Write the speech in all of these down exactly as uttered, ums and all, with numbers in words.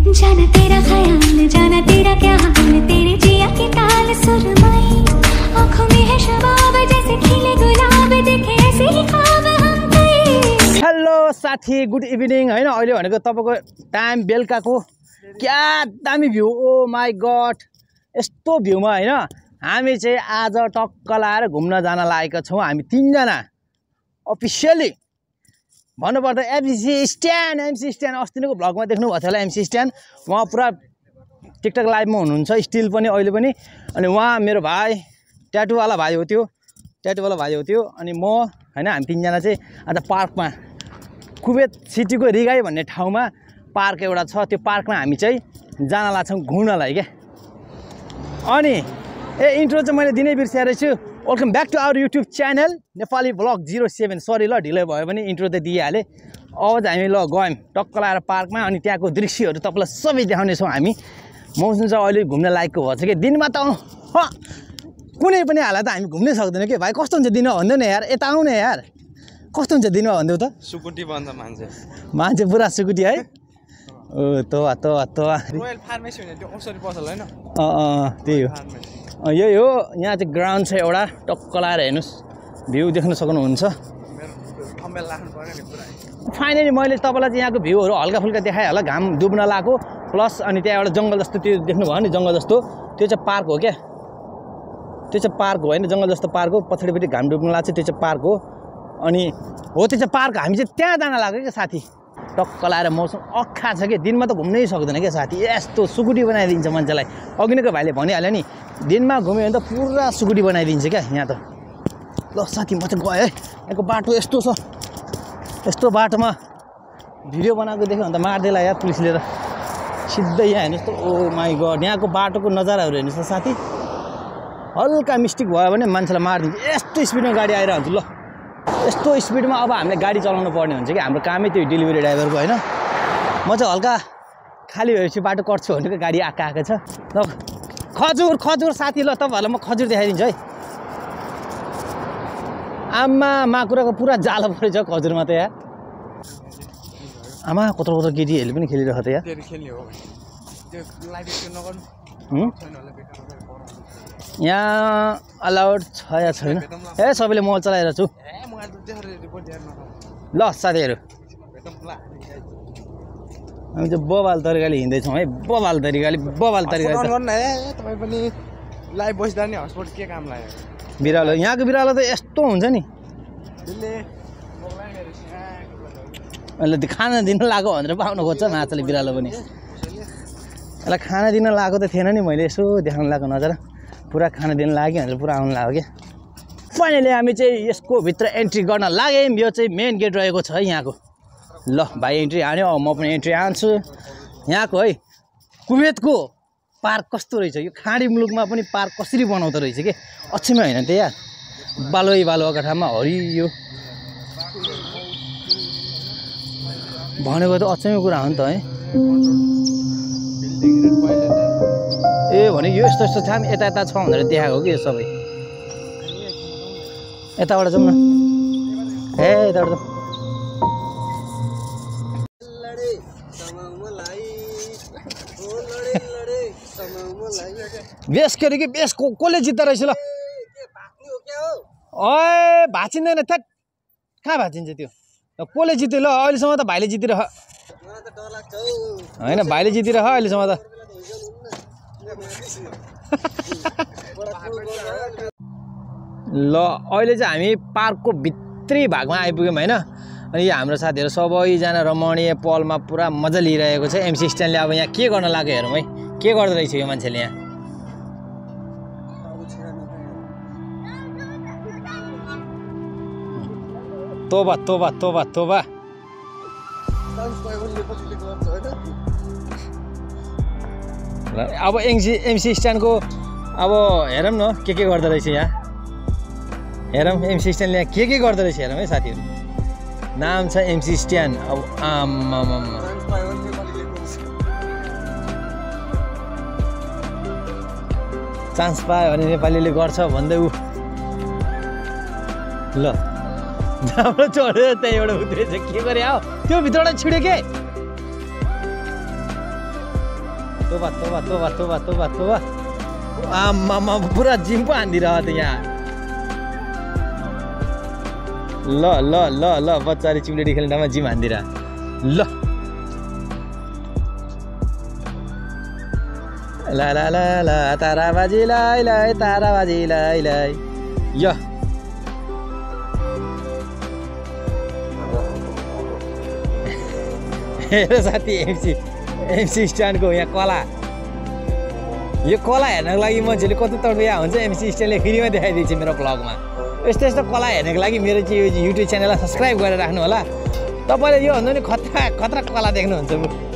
जाना तेरा ख्याल जाना तेरा क्या हाल तेरे जिया की ताल सुरमई आँखों में है शबाब जैसे खिले गुलाब देखे ऐसे ही ख्वाब हम कई। हेलो साथी गुड इभिनिङ हैन अहिले भनेको तपाईको टाइम बेलुकाको क्या दामी भ्यू ओ माई गॉड यस्तो भ्यूमा हैन हामी चाहिँ आज टक्क लाएर घुम्न जान लागेका छौं हामी तीन जना अफिसियली भन्नुपर्दा एमसी स्ट्यान्ड एमसी स्ट्यान्ड अस्तिको भ्लगमा देख्नु भएको थियो होला एमसी स्ट्यान्ड उहाँ पुरा टिकटक लाइभमा हुनुहुन्छ स्टिल पनि अहिले पनि अनि उहाँ मेरो भाइ ट्याटु वाला भाइ हो त्यो ट्याटु वाला भाइ हो त्यो अनि म हैन हामी तीन जना चाहिँ आज पार्कमा कुवेत सिटीको रिगाई भन्ने ठाउँमा पार्क एउटा छ त्यो पार्कमा हामी चाहिँ जान लाग्छौं घुम्नलाई के अनि ए इन्ट्रो चाहिँ मैले दिनै बिर्सेर छु welcome back to our YouTube channel Nepali blog zero seven sorry ल ढिलै भयो भने इन्ट्रो त दिइहालेँ अब हामी ल गयौँ टक्क लाएर पार्कमा अनि त्यहाँको दृश्यहरू तपाईँलाई सबै देखाउनेछौँ हामी मौसम चाहिँ अहिले घुम्न लायकको भएछ कि दिनमा त कुनै पनि हालत हामी घुम्नै सक्दैनौँ कि भाइ कस्तो हुन्छ दिनमा भन्देऊ न यार यता आउनु यार कस्तो हुन्छ दिनमा भन्देऊ त सुकुटी बन्छ मान्छे मान्छे पुरा सुकुटी है ओ तो तो तो रोयल फार्मेसी भन्ने त्यो औषधि पसल हैन अ अ त्यही हो यही हो यहाँ चाहिँ ग्राउन्ड छ एउटा टक्क लाएर हेर्नुस् भ्यू देख्न सक्नुहुन्छ फाइनली मैले तपाईँलाई चाहिँ यहाँको भ्यूहरू हल्का फुल्का देखाएँ होला घाम डुब्न लागेको प्लस अनि त्यहाँ एउटा जङ्गल जस्तो त्यो देख्नुभयो नि जङ्गल जस्तो त्यो चाहिँ पार्क हो क्या त्यो चाहिँ पार्क हो होइन जङ्गल जस्तो पार्क हो पछाडिपट्टि घाम डुब्न लाग्छ त्यो चाहिँ पार्क हो अनि हो त्यो चाहिँ पार्क हामी चाहिँ त्यहाँ जान लाग्यो क्या साथी टक्क लाएर मौसम अख्खा छ कि दिनमा त घुम्नै सक्दैन क्या साथी यस्तो सुकुटी बनाइदिन्छ मान्छेलाई अघि नैको भाइले भनिहाल्यो नि दिनमा घुम्यो भने त पुरा सुकुटी बनाइदिन्छ क्या यहाँ त ल साथी म चाहिँ गएँ है यहाँको बाटो यस्तो छ यस्तो बाटोमा भिडियो बनाएको देख्यो भने त मार्दैला यार पुलिसले त सिधै यहाँ हेर्नुहोस् त ओ माई गड यहाँको बाटोको नजाराहरू हेर्नुहोस् त साथी हल्का मिस्टेक भयो भने मान्छेलाई मारिदिन्छ यस्तो स्पिडमा गाडी आइरहन्छ ल यस्तो स्पिडमा अब हामीले गाडी चलाउनु पर्ने हुन्छ कि हाम्रो कामै त्यो डेलिभरी ड्राइभरको होइन म चाहिँ हल्का खाली भएपछि बाटो कट्छु भनेको गाडी आएको आएको छ ल खजुर खजुर साथी ल तपाईँहरूलाई म खजुर देखाइदिन्छु है आमा माकुराको पुरा जालो परेछ खजुरमा त यार आमा कत्रो कत्रो केटीहरूले पनि खेलिरहेको त यार यहाँ अलाउड छ या छैन ए सबैले मोबाइल चलाइरहेको छु ल साथीहरू हामी चाहिँ बबाल तरिकाले हिँड्दैछौँ है बबाल तरिकाले बबाल तरिकाले तपाईँ पनि लाइभ बस्दा नि हस्पोट के काम लाग्यो बिरालो यहाँको बिरालो त यस्तो हुन्छ नि अहिले त्यो खाना दिन लाग्यो भनेर पाउनु खोज्छ माछाले बिरालो पनि यसलाई खाना दिन लगाएको त थिएन नि मैले यसो देखाउनु लगाएको नजर पुरा खाना दिन लाग्यो भनेर पुरा आउनु लाग्यो क्या फाइनली हामी चाहिँ यसको भित्र एन्ट्री गर्न लाग्यौँ यो चाहिँ मेन गेट रहेको छ है यहाँको ल भाइ एन्ट्री हान्यो म पनि एन्ट्री हान्छु यहाँको है कुवेतको पार्क कस्तो रहेछ यो खाडी मुलुकमा पनि पार्क कसरी बनाउँदो रहेछ कि अचम्मै होइन त यार बालुवै बालुवाको ठाउँमा हरियो भनेको त अचम्मै कुरा हो नि त है ए भने यो यस्तो यस्तो ठाउँ यता यता छ भनेर देखाएको कि यो सबै यताबाट जाउँ न ए यताबाट बेस के अरे कि बेस को कसले जित्दो रहेछ ल ओए भाँचिँदैन थेट कहाँ भाँचिन्छ त्यो कसले जित्यो ल अहिलेसम्म त भाइले जितिरह होइन भाइले जितिरह अहिलेसम्म त ल अहिले चाहिँ हामी पार्कको भित्री भागमा आइपुग्यौँ होइन अनि यो हाम्रो साथीहरू सबैजना रमणीय पलमा पुरा मजा लिइरहेको छ एमसी स्ट्यान्डले अब यहाँ के गर्न लाग्यो हेरौँ है के गर्दो रहेछ यो मान्छेले यहाँ तोबा तोबा तोबा तोबा अब एमसी एमसी स्ट्यान्डको अब हेरौँ न के के गर्दो रहेछ यहाँ हेरौँ एमसी स्ट्यान्डले यहाँ के के गर्दो रहेछ हेरौँ है साथीहरू नाम छ एमसी स्ट्यान्ड अब आमा चान्स पायो भने नेपालीले गर्छ भन्दै ऊ ल जहाँबाट चढेर त्यहाँ एउटा उत्रेछ के गरे आऊ त्यो भित्रबाट छिड्यो के तोबा तोबा तोबा तोबा तोबा तोबा आम्मामा पुरा जिम पो हान्दिरह त यहाँ ल ल ल ल बच्चाले चिप्लेटी खेल्ने ठाउँमा जिम हान्दिरह ल ला ला ला ला ताराबाजी लाई लाई ताराबाजी लाई लाई य हेर साथी एमसी एमसी स्ट्यान्डको यहाँ कला यो कला हेर्नको लागि मान्छेले कति तडपिया हुन्छ एमसी स्ट्यान्डले फ्रीमा देखाइदिन्छ मेरो ब्लगमा यस्तो यस्तो कला हेर्नको लागि मेरो चाहिँ यो युट्युब च्यानललाई सब्सक्राइब गरेर राख्नु होला तपाईँले यो भन्दा नि खतरा खतरा कला देख्नुहुन्छ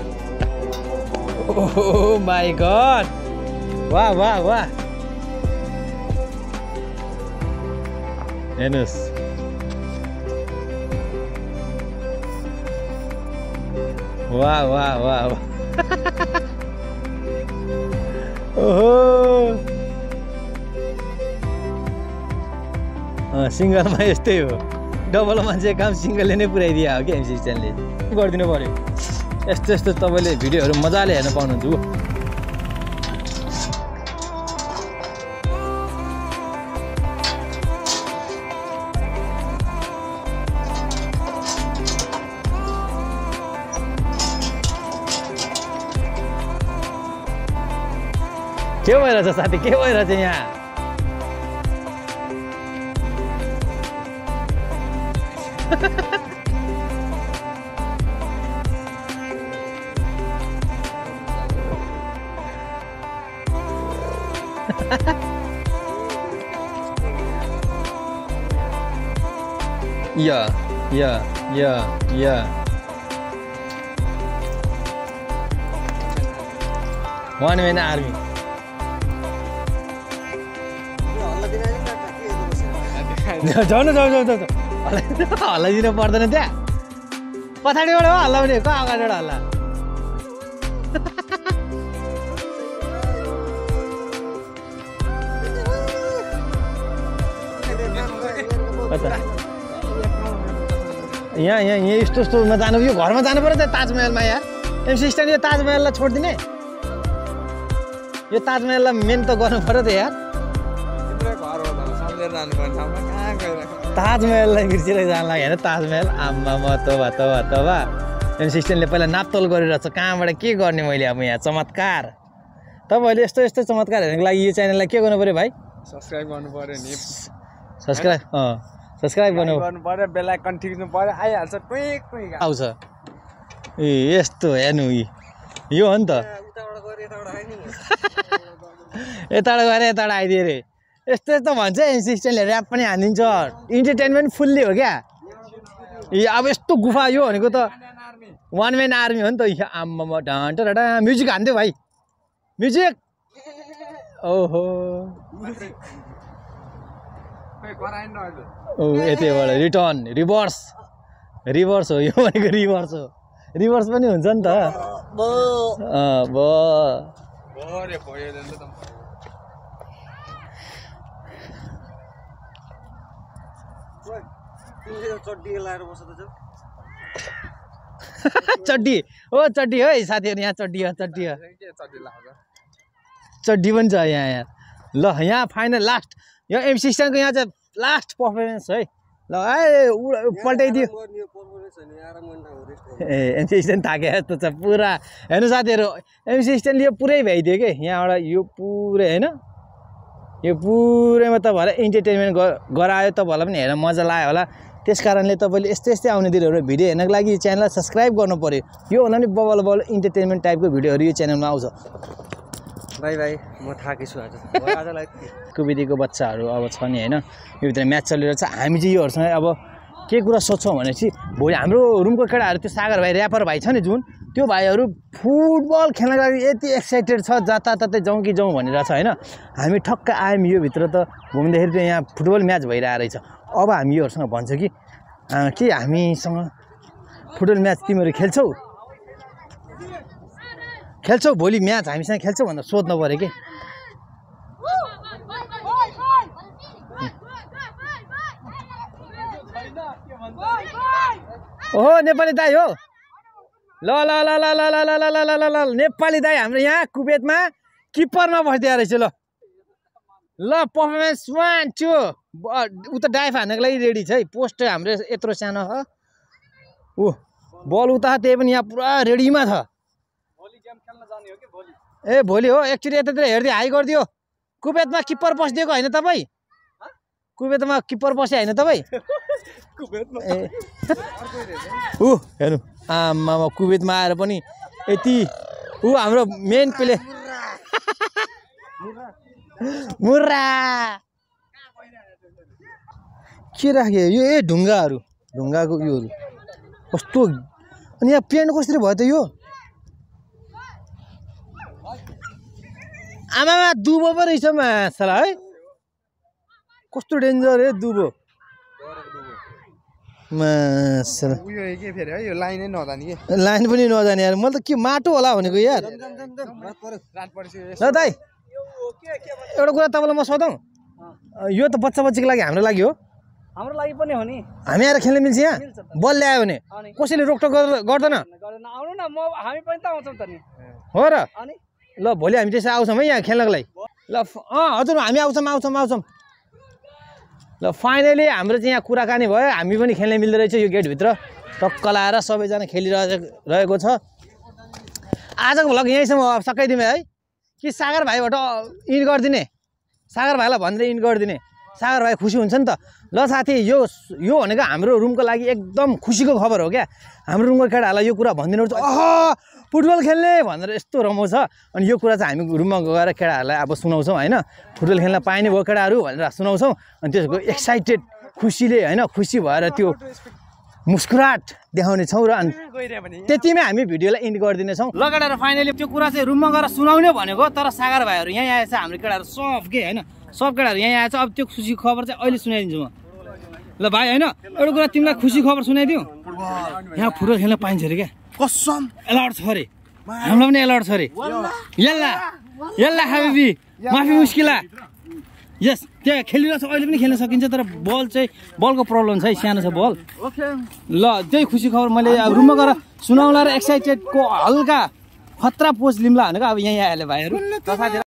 ओह माई गड वाह वाह वाह हेर्नुहोस् वाह वाह वाह ओहो सिङ्गलमा यस्तै हो डबल मान्छे काम सिङ्गलले नै पुऱ्याइदिया हो कि एमसी स्ट्यान्डले गरिदिनु पर्यो यस्तो यस्तो तपाईँले भिडियोहरू मजाले हेर्न पाउनुहुन्छ के भइरहेछ साथी के भइरहेछ यहाँ Yeah, yeah, yeah, yeah. One man army. जाऊ न जाऊ जाऊ जाऊ हल्ला दिनु पर्दैन त्यहाँ पछाडिबाट हो हल्ला भने को अगाडिबाट हल्ला यहाँ यहाँ यहाँ यस्तो यस्तोमा जानु यो घरमा जानु पर्यो त ताजमहलमा यार एमसी स्ट्यान्ड यो ताजमहललाई छोडिदिने यो ताजमहललाई मेन त गर्नु पर्यो त यार ताजमहललाई बिर्सेर जानु लाग्यो होइन ताजमहल आम्मा तोबा तोबा तोबा एमसी स्ट्यान्डले पहिला नापतोल गरिरहेको छ कहाँबाट के गर्ने मैले अब यहाँ चमत्कार तपाईँहरूले यस्तो यस्तो चमत्कार हेर्नको लागि यो च्यानललाई के गर्नु पऱ्यो भाइ सब्सक्राइब गर्नु पर्यो नि सब्सक्राइब अँ सब्सक्राइब गर्नु गर्नु पर्यो बेल आइकन थिच्नु पर्यो आइहाल्छ टुइक टुइक आउँछ ए यस्तो हेर्नु यो हो नि त यताबाट गएर यताबाट आइदियो अरे यस्तो यस्तो भन्छ एमसी स्ट्यान्डले ऱ्याप पनि हानिदिन्छ इन्टरटेनमेन्ट फुल्ली हो क्या ए अब यस्तो गुफा यो भनेको त वान म्यान आर्मी हो नि त आम्मामा ढाँटा ढाँटा म्युजिक हान्थ्यो भाइ म्युजिक ओहो ओ यतिबाट रिटर्न रिभर्स रिभर्स हो यो भनेको रिभर्स हो रिभर्स पनि हुन्छ नि त ब चड्डी हो चड्डी हो साथीहरू यहाँ चड्डी हो चड्डी हो चड्डी पनि छ यहाँ यहाँ ल यहाँ फाइनल लास्ट यो एमसी स्ट्यान्डको यहाँ चाहिँ लास्ट पर्फर्मेन्स है ल ए पल्टाइदियो ए एमसी स्ट्यान्ड थाके जस्तो छ पुरा हेर्नु साथीहरू एमसी स्ट्यान्ड यो पुरै भ्याइदियो कि यहाँबाट यो पुरै होइन यो पुरैमा तपाईँहरूलाई इन्टरटेनमेन्ट गरायो तपाईँहरूलाई पनि हेर्न मजा लाग्यो होला त्यस कारणले तपाईँले यस्तै यस्तै आउने दिनहरू भिडियो हेर्नको लागि यो च्यानललाई सब्सक्राइब गर्नु पऱ्यो यो भन्दा पनि बबल बबल इन्टरटेनमेन्ट टाइपको भिडियोहरू यो च्यानलमा आउँछ भाइ भाइ म थाकेछु आज आजलाई कुबेतीको बच्चाहरू अब छ नि होइन यो भित्र म्याच चलिरहेको छ हामी चाहिँ योहरूसँग अब के कुरा सोध्छौँ भनेपछि भोलि हाम्रो रुमको केटाहरू त्यो सागर भाइ ऱ्यापर भाइ छ नि जुन त्यो भाइहरू फुटबल खेल्नको लागि यति एक्साइटेड छ जताततै जाउँ कि जाउँ भनेर छ होइन हामी ठक्क आयौँ यो भित्र त घुम्दाखेरि त यहाँ फुटबल म्याच भइरहेको रहेछ अब हामी योहरूसँग भन्छ कि के हामीसँग फुटबल म्याच तिमीहरू खेल्छौ खेल्छौ भोलि म्याच हामीसँग खेल्छौ भनेर सोध्नु पऱ्यो कि ओहो नेपाली दाइ हो ल ल ल ल ल ल ल ल ल ल नेपाली दाइ हाम्रो यहाँ कुवेतमा किपरमा बस्दिया रहेछ ल ल पर्फर्मेन्स वान टू उता डाइभ हान्नको लागि रेडी छ है पोस्ट हाम्रो यत्रो सानो छ ऊ बल उता त्यही पनि यहाँ पुरा रेडीमा छ ए भोलि हो एकचोटि यतातिर हेर्दै हाई गरिदियो कुवेतमा किपर बसिदिएको होइन तपाईँ कुवेतमा किपर बसे होइन तपाईँ ऊ हेर्नु आमामा कुवेतमा आएर पनि यति ऊ हाम्रो मेन प्लेयर मुर्रा के राख्यो यो ए ढुङ्गाहरू ढुङ्गाको योहरू कस्तो अनि यहाँ पेन्ट कसरी भयो त यो आमामा दुबो पो रहेछ मासला है कस्तो डेन्जर है दुबो मासला उयो के फेरि है यो लाइनै नजाने के लाइन पनि नजाने यार मैले त के माटो होला भनेको यार ल दाइ एउटा कुरा तपाईँलाई म सोधौँ यो त बच्चा बच्चीको लागि हाम्रो लागि हो हाम्रो लागि पनि हो नि हामी आएर खेल्न मिल्छ यहाँ बल ल्यायो भने कसैले रोकटोक गर्दैन आउनु न म हामी पनि त आउँछौँ त नि हो र अनि ल भोलि हामी त्यसै आउँछौँ है यहाँ खेल्नको लागि ल अँ हजुर हामी आउँछौँ आउँछौँ आउँछौँ ल फाइनली हाम्रो चाहिँ यहाँ कुराकानी भयो हामी पनि खेल्न मिल्दो रहेछ यो गेटभित्र टक्क लाएर सबैजना खेलिरहेको रहेको छ आजको भ्लग यहीँसम्म सकाइदिउँ है कि सागर भाइबाट इन गरिदिने सागर भाइलाई भनेर इन गरिदिने सागर भाइ खुसी हुन्छ नि त ल साथी यो यो भनेको हाम्रो रुमको लागि एकदम खुसीको खबर हो क्या हाम्रो रुमको केटाहरूलाई यो कुरा भनिदिनु अह फुटबल खेल्ने भनेर यस्तो रमाउँछ अनि यो कुरा चाहिँ हामी रुममा गएर केटाहरूलाई अब सुनाउँछौँ होइन फुटबल खेल्न पाइने भयो केटाहरू भनेर सुनाउँछौँ अनि त्यसको एक्साइटेड खुसीले होइन खुसी भएर त्यो मुस्कुराहट देखाउने छौँ र अनि त्यतिमै हामी भिडियोलाई इन्ड गरिदिनेछौँ ल केटाहरू फाइनली त्यो कुरा चाहिँ रुममा गएर सुनाउने भनेको तर सागर भाइहरू यहाँ आएछ हाम्रो केटाहरू सब के होइन सब केटाहरू यहाँ आएछ अब त्यो खुसी खबर चाहिँ अहिले सुनाइदिन्छु म ल भाइ होइन एउटा कुरा तिमीलाई खुसी खबर सुनाइदिउँ यहाँ फुटबल खेल्न पाइन्छ अरे क्या कसम एलर्ट छ अरे हामीलाई पनि एलर्ट छ अरे यल्ला यल्ला हाबिबी माफी मुस्किला यस त्यहाँ खेलिरहेको छ अहिले पनि खेल्न सकिन्छ तर बल चाहिँ बलको प्रब्लम छ है सानो छ बल ल त्यही खुसी खबर मैले अब रुममा गएर सुनाउला र एक्साइटेडको हल्का खतरा पोस्ट लिम्ला भनेको अब यहाँ आइहाल्यो भाइहरू